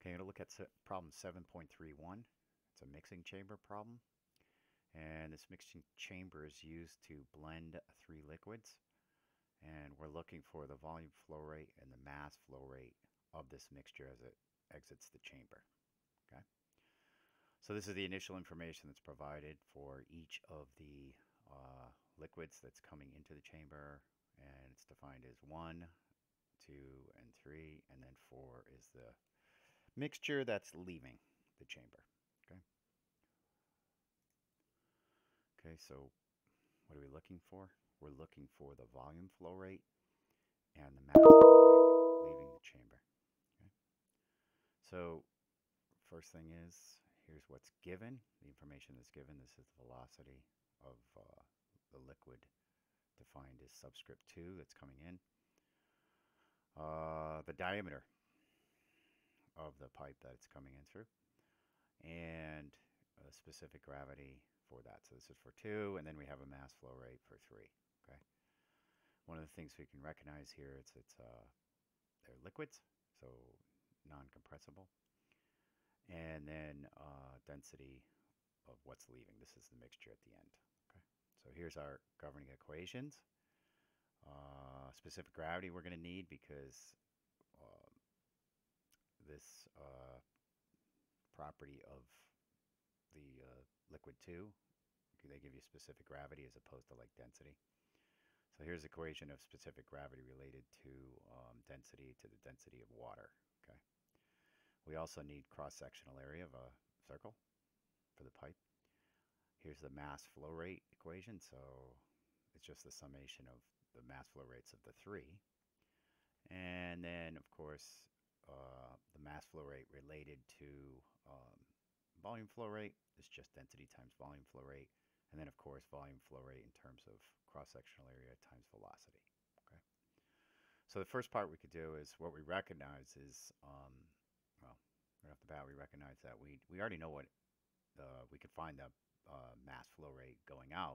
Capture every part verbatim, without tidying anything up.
Okay, I'm going to look at se- problem seven point three one. It's a mixing chamber problem. And this mixing chamber is used to blend three liquids. And we're looking for the volume flow rate and the mass flow rate of this mixture as it exits the chamber. Okay. So this is the initial information that's provided for each of the uh, liquids that's coming into the chamber. And it's defined as one, two, and three. And then four is the mixture that's leaving the chamber. Okay. Okay, so what are we looking for? We're looking for the volume flow rate and the mass flow rate leaving the chamber. Okay. So first thing is, here's what's given. The information that's given. This is the velocity of uh, the liquid defined as subscript two that's coming in. Uh, the diameter of the pipe that it's coming in through. And a specific gravity for that. So this is for two, and then we have a mass flow rate for three. Okay. One of the things we can recognize here is it's uh, they're liquids, so non-compressible, and then uh, density of what's leaving. This is the mixture at the end. Okay. So here's our governing equations. Uh, specific gravity we're going to need because uh, this uh, property of the uh, liquid two, they give you specific gravity as opposed to like density. So here's the equation of specific gravity related to um, density to the density of water. Okay. We also need cross-sectional area of a circle for the pipe. Here's the mass flow rate equation. So it's just the summation of the mass flow rates of the three. And then, of course, uh, the mass flow rate related to um, volume flow rate is just density times volume flow rate. And then, of course, volume flow rate in terms of cross-sectional area times velocity. Okay. So the first part we could do is what we recognize is, um, well, right off the bat, we recognize that we we already know what uh, we could find the uh, mass flow rate going out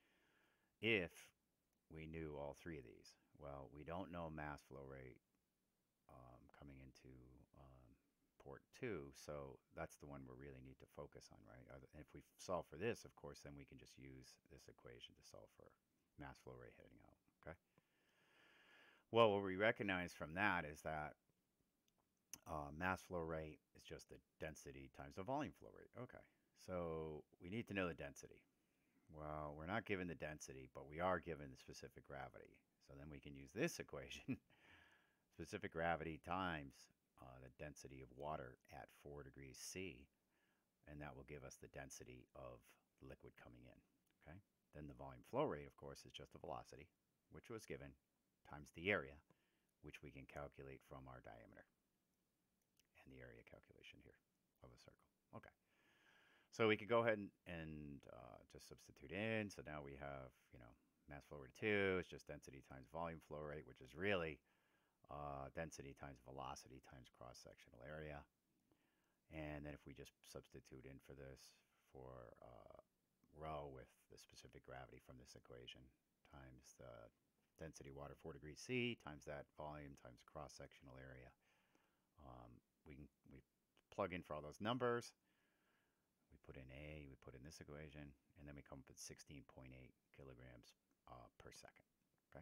if we knew all three of these. Well, we don't know mass flow rate um, coming into um, port two, so that's the one we really need to focus on, right? And if we solve for this, of course, then we can just use this equation to solve for mass flow rate heading out, okay? Well, what we recognize from that is that uh, mass flow rate is just the density times the volume flow rate. Okay, so we need to know the density. Well, we're not given the density, but we are given the specific gravity. So then we can use this equation, specific gravity times uh, the density of water at four degrees C, and that will give us the density of the liquid coming in. Okay. Then the volume flow rate, of course, is just the velocity, which was given, times the area, which we can calculate from our diameter and the area calculation here of a circle. Okay. So we could go ahead and, and uh, just substitute in. So now we have, you know, mass flow rate two is just density times volume flow rate, which is really uh, density times velocity times cross-sectional area. And then if we just substitute in for this for uh, rho with the specific gravity from this equation times the density water four degrees C times that volume times cross-sectional area. Um, we can we plug in for all those numbers. We put in A, we put in this equation, and then we come up with sixteen point eight kilograms uh, per second. Okay.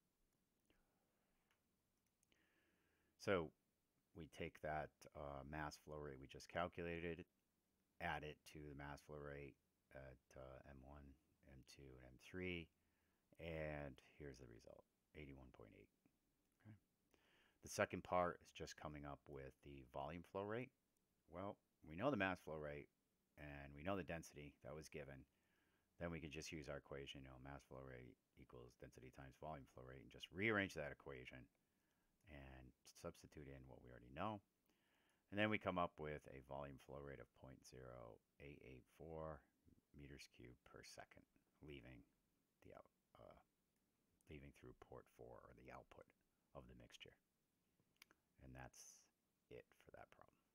So we take that uh, mass flow rate we just calculated, add it to the mass flow rate at uh, M one, M two, and M three, and here's the result, eighty-one point eight. Okay. The second part is just coming up with the volume flow rate. Well, we know the mass flow rate, and we know the density that was given. Then we can just use our equation, you know, mass flow rate equals density times volume flow rate, and just rearrange that equation and substitute in what we already know. And then we come up with a volume flow rate of zero point zero eight eight four meters cubed per second, leaving the out, uh, leaving through port four, or the output of the mixture. And that's it for that problem.